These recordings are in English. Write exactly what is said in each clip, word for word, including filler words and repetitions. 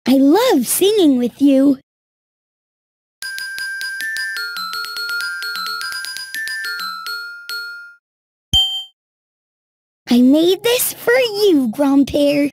I love singing with you. I made this for you, Grandpere.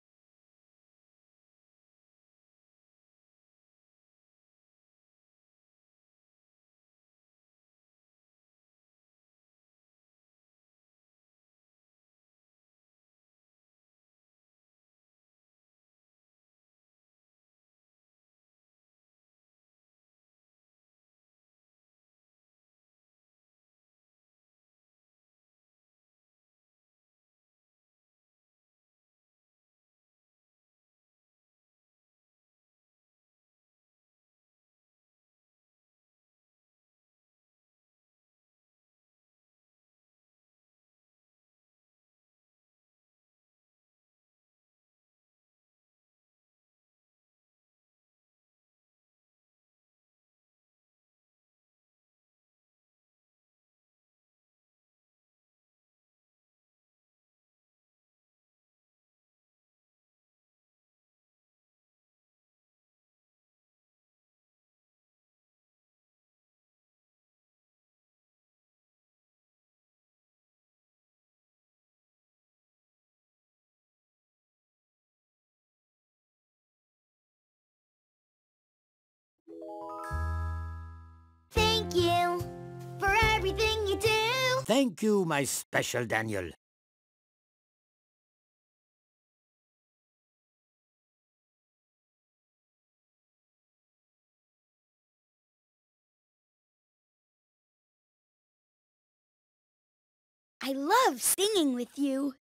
Thank you for everything you do. Thank you, my special Daniel. I love singing with you.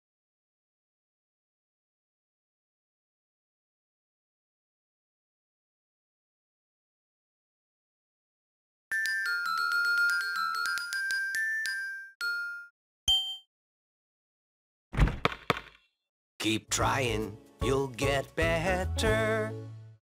Keep trying, you'll get better.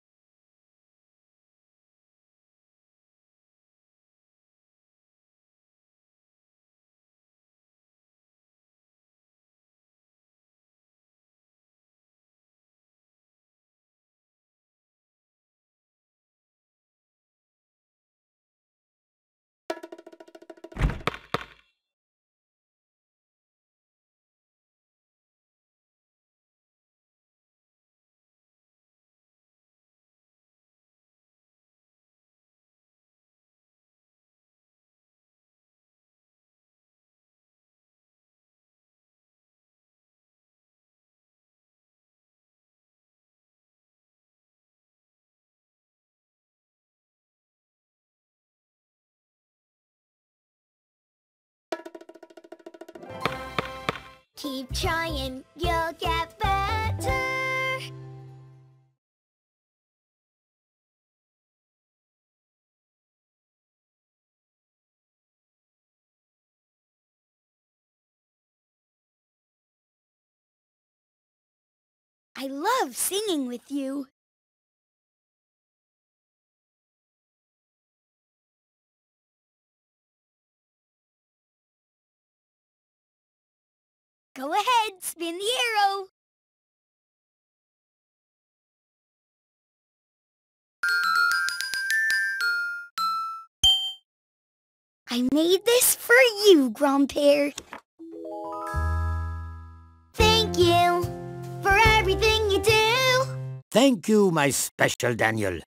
Keep trying, you'll get better. I love singing with you. Go ahead, spin the arrow. I made this for you, Grandpere. Thank you for everything you do. Thank you, my special Daniel.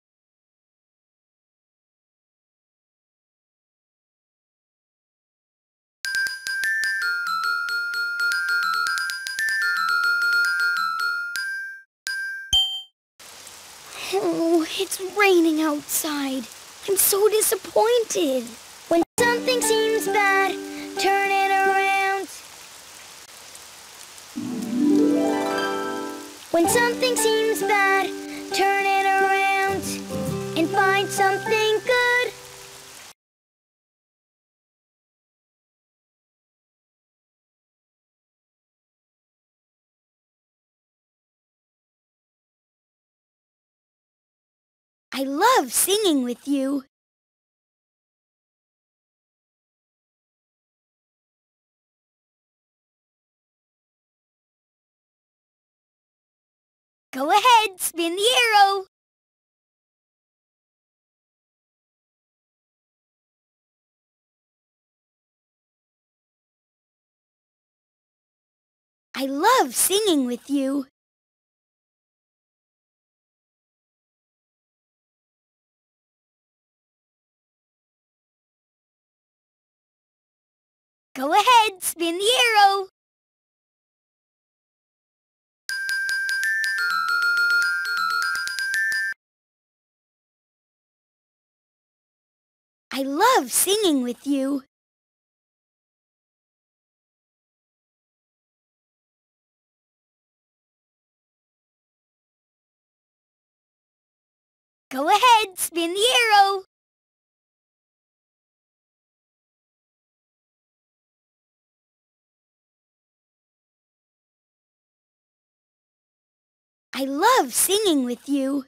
Oh, it's raining outside. I'm so disappointed. When something seems bad, turn it around. When something seems bad, turn it around and find something good. I love singing with you. Go ahead, spin the arrow. I love singing with you. Go ahead, spin the arrow. I love singing with you. Go ahead, spin the arrow. I love singing with you.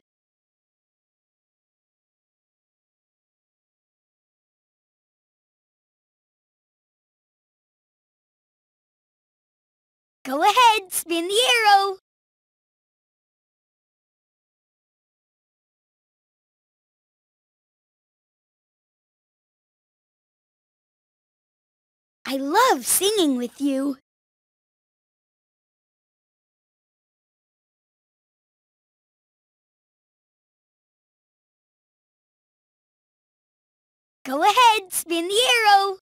Go ahead, spin the arrow. I love singing with you. Go ahead, spin the arrow.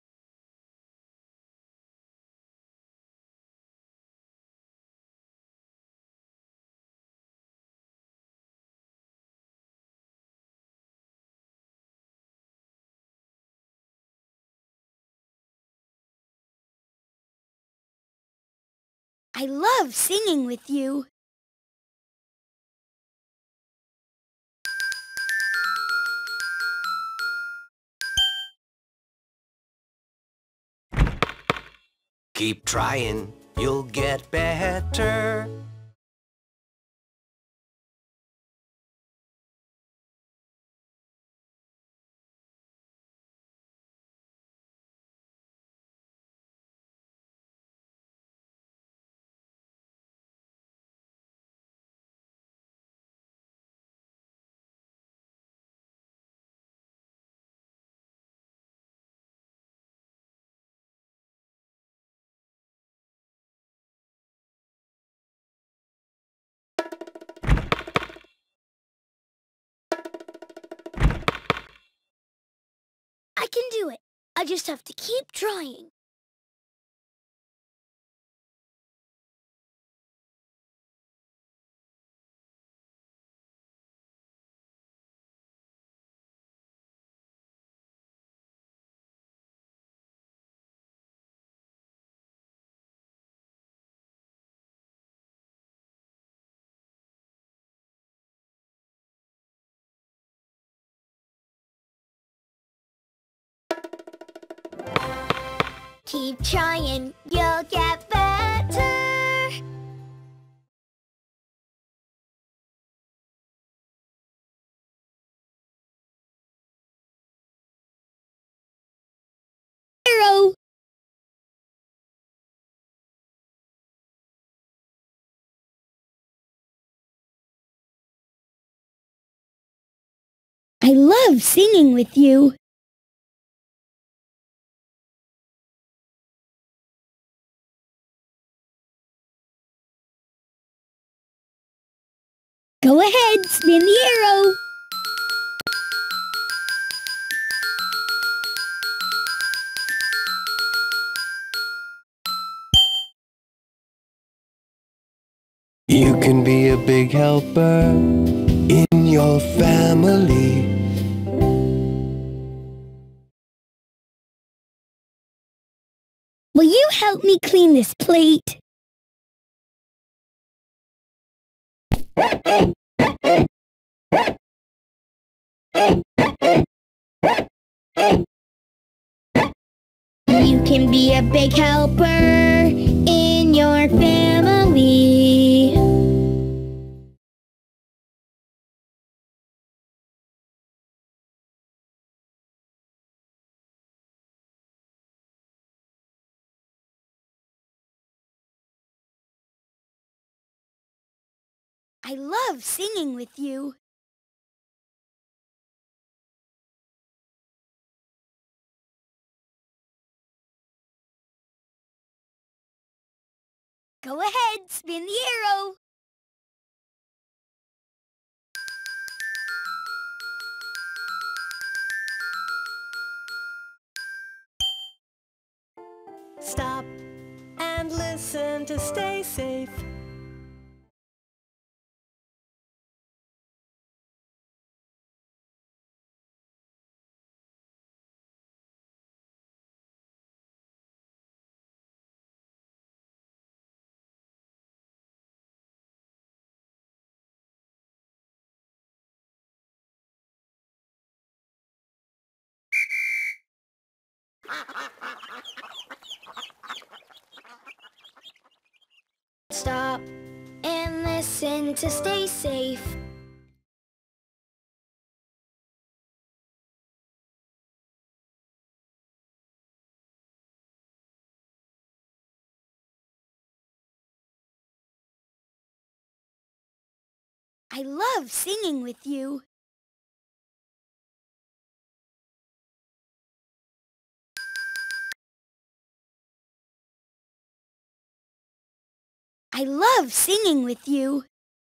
I love singing with you. Keep trying, you'll get better. I can do it. I just have to keep trying. Keep trying, you'll get better. Arrow. I love singing with you. Go ahead, spin the arrow. You can be a big helper in your family. Will you help me clean this plate? You can be a big helper in your family. I love singing with you. Go ahead, spin the arrow. Stop and listen to stay safe. Stop and listen to stay safe. I love singing with you. I love singing with you.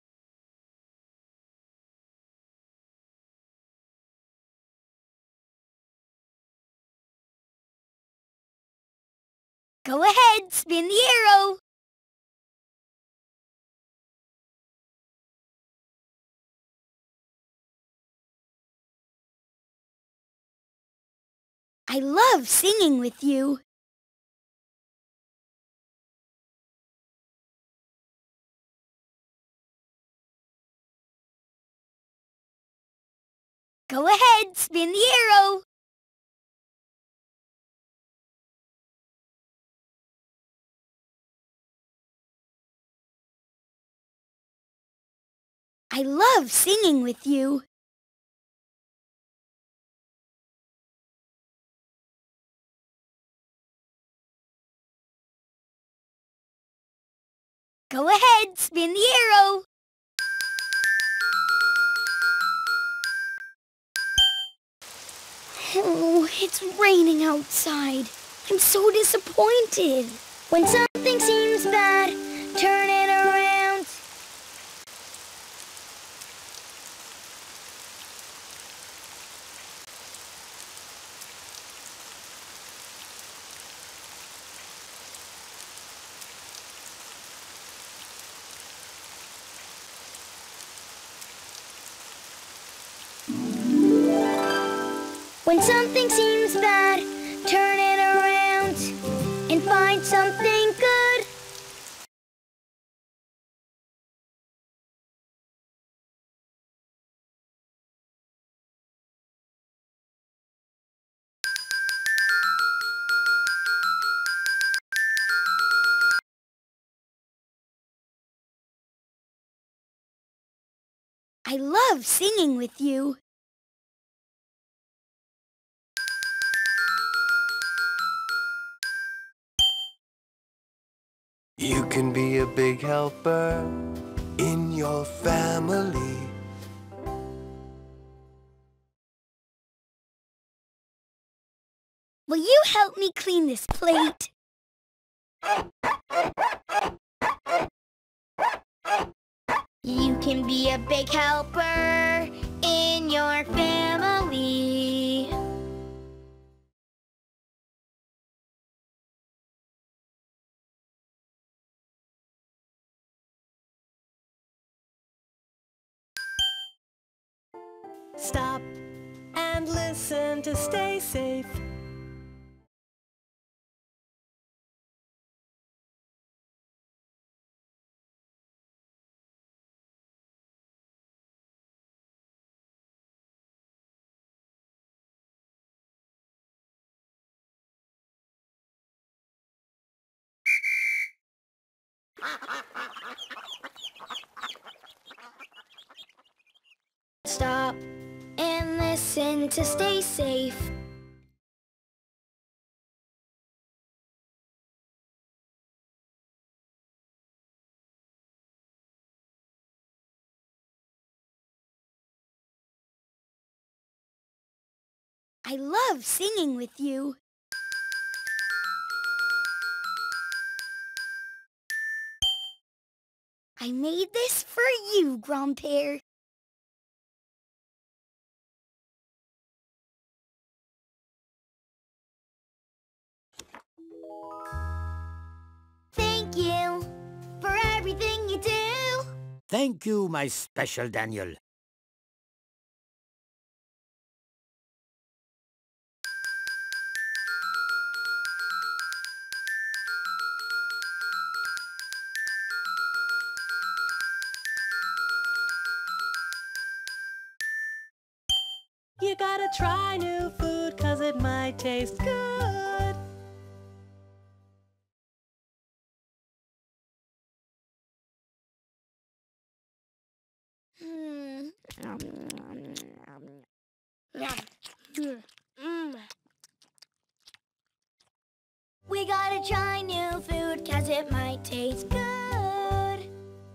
Go ahead, spin the arrow. I love singing with you. Go ahead, spin the arrow. I love singing with you. Go ahead, spin the arrow. Oh, it's raining outside. I'm so disappointed. When something seems bad, turn it around. When something seems bad, turn it around and find something good. I love singing with you. You can be a big helper in your family. Will you help me clean this plate? You can be a big helper in your family. Stop and listen to stay safe. Stop and listen to stay safe. I love singing with you. I made this for you, Grandpere. Thank you for everything you do. Thank you, my special Daniel. You gotta try new food 'cause it might taste good. Hmm. We gotta try new food 'cause it might taste good.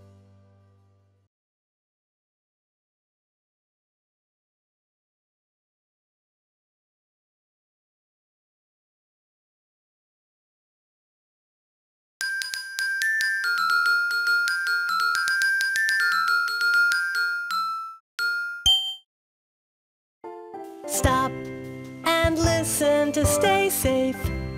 Stop and listen to stay safe.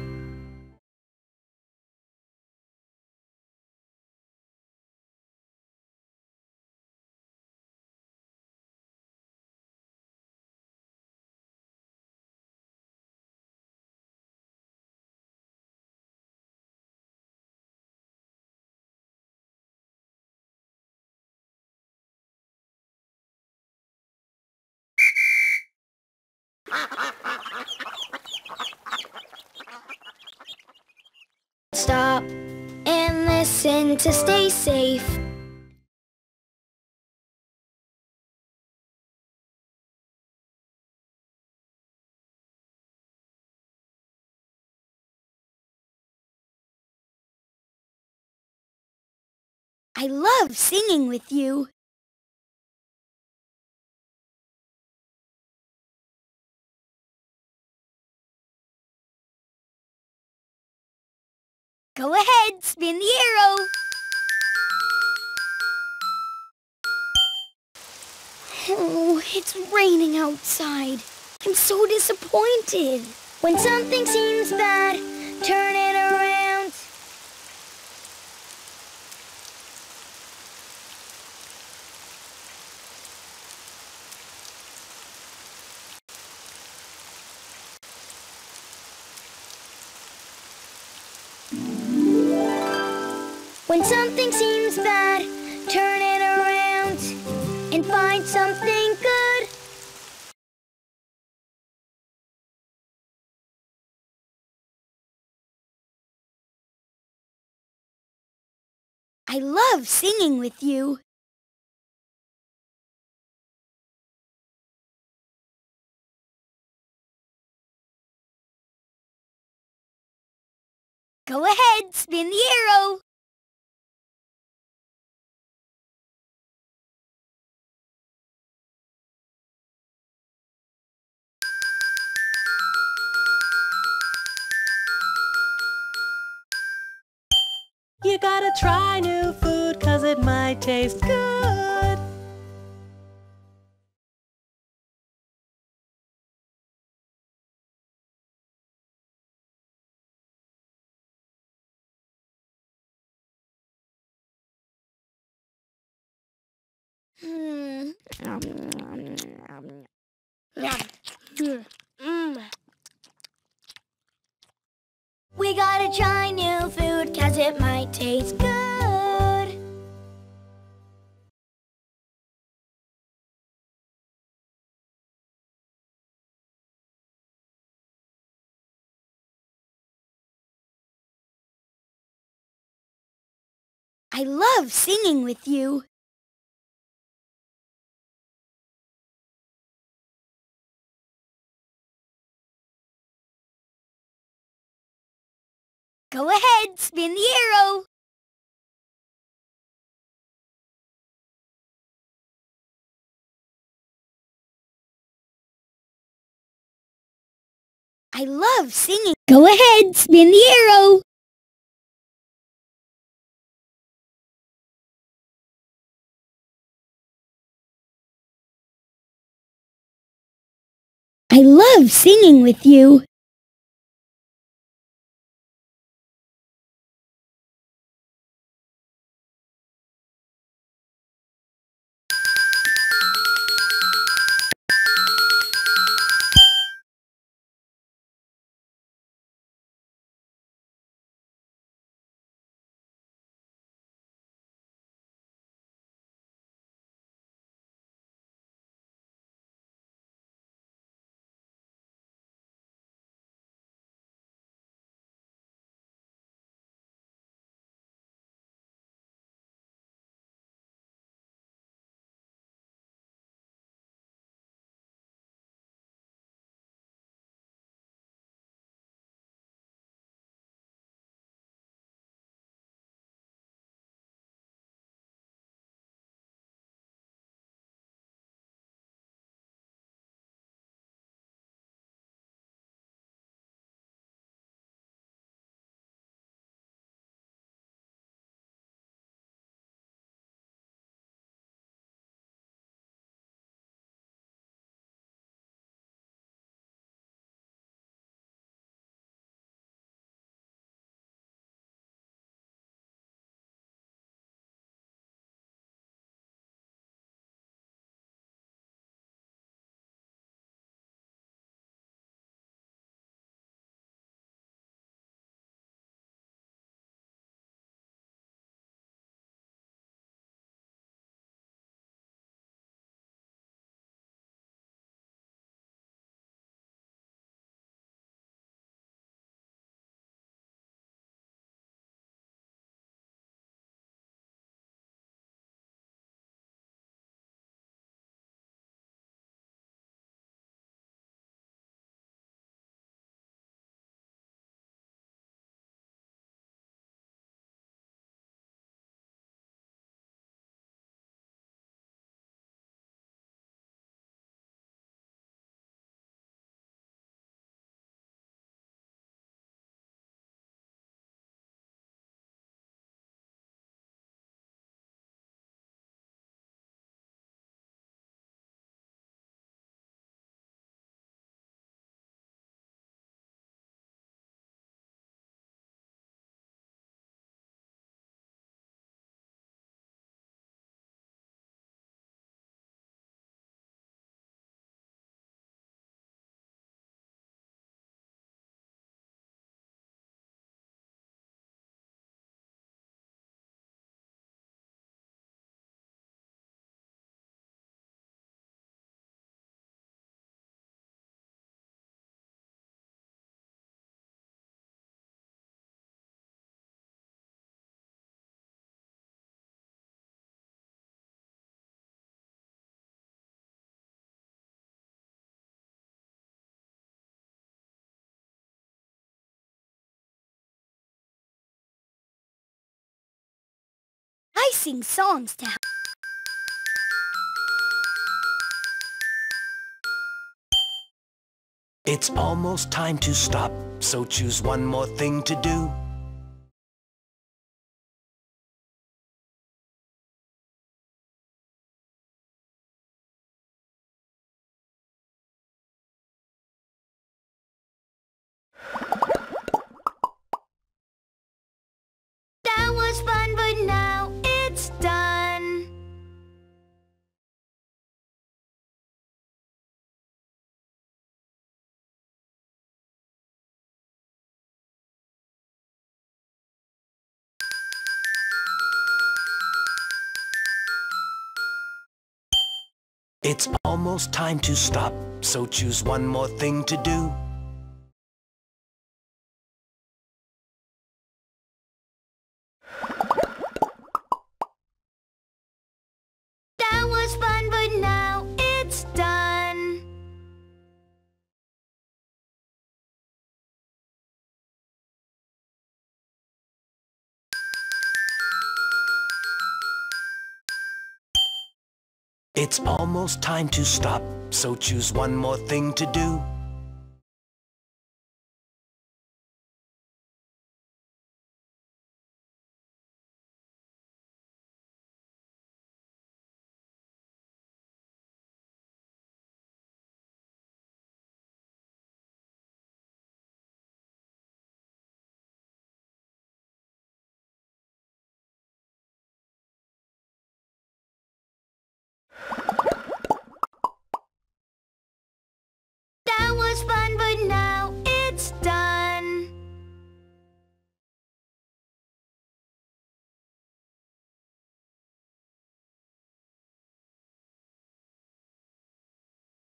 Stop and listen to stay safe. I love singing with you. Go ahead, spin the arrow. Oh, it's raining outside. I'm so disappointed. When something seems bad, turn it around. When something seems bad, turn it around and find something good. I love singing with you. Go ahead, spin the arrow. You gotta try new food 'cause it might taste good. Hmm. We gotta try new food 'cause it might taste good. I love singing with you. Go ahead, spin the arrow. I love singing. Go ahead, spin the arrow. I love singing with you. I sing songs to help. It's almost time to stop, so choose one more thing to do. That was fun, but now it's done. It's almost time to stop, so choose one more thing to do. That was fun, but now it's done. It's almost time to stop, so choose one more thing to do.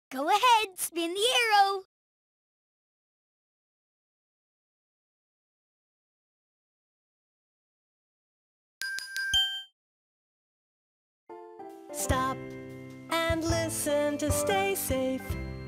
Go ahead, spin the arrow. Stop and listen to stay safe.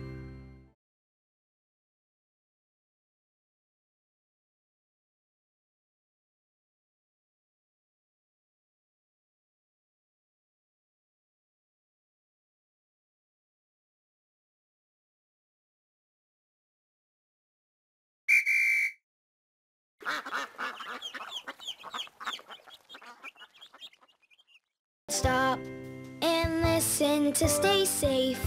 Stop and listen to stay safe.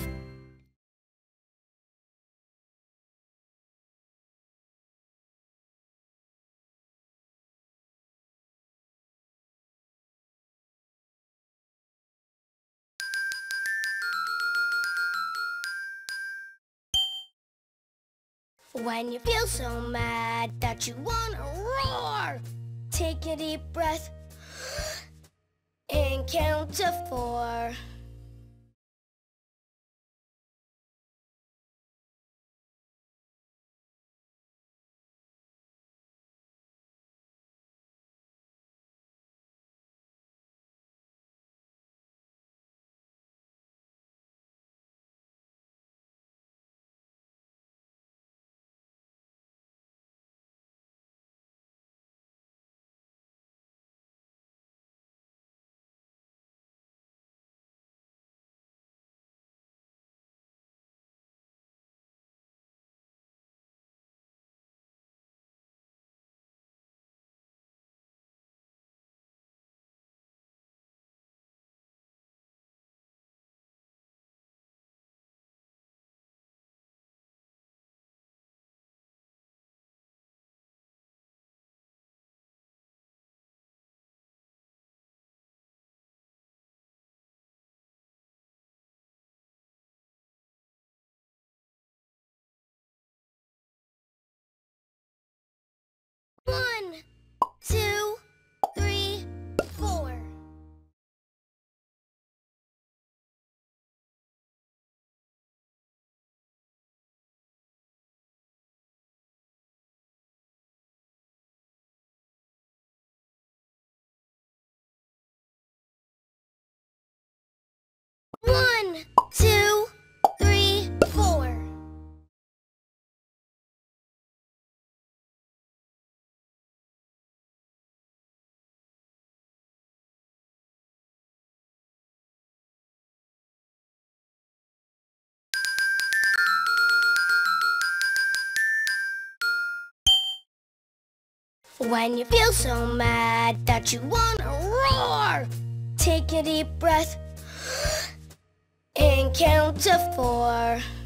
When you feel so mad that you wanna roar, take a deep breath and count to four. One, two, three, four. One, two, three, four. When you feel so mad that you wanna roar, take a deep breath and count to four.